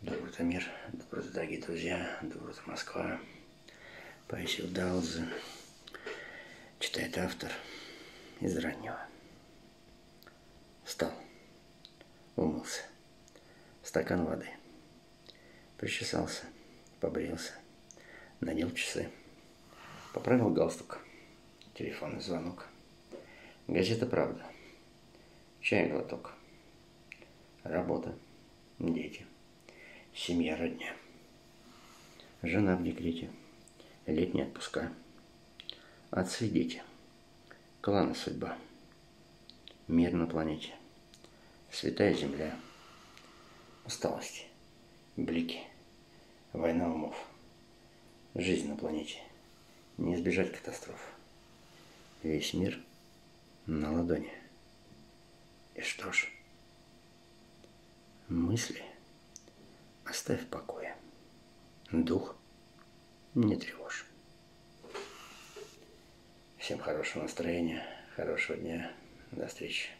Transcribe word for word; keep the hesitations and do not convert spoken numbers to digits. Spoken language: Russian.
Доброе утро, мир. Доброе утро, дорогие друзья. Доброе утро, Москва. Паисил Даудзе. Читает автор из раннего. Встал. Умылся. Стакан воды. Причесался. Побрился. Надел часы. Поправил галстук. Телефонный звонок. Газета «Правда». Чай глоток. Работа. Дети. Семья, родня. Жена в декрете. Летние отпуска. Отцы и дети. Кланы судьба. Мир на планете. Святая земля. Усталости. Блики. Война умов. Жизнь на планете. Не избежать катастроф. Весь мир на ладони. И что ж, мысли оставь в покое. Дух не тревожь. Всем хорошего настроения, хорошего дня. До встречи.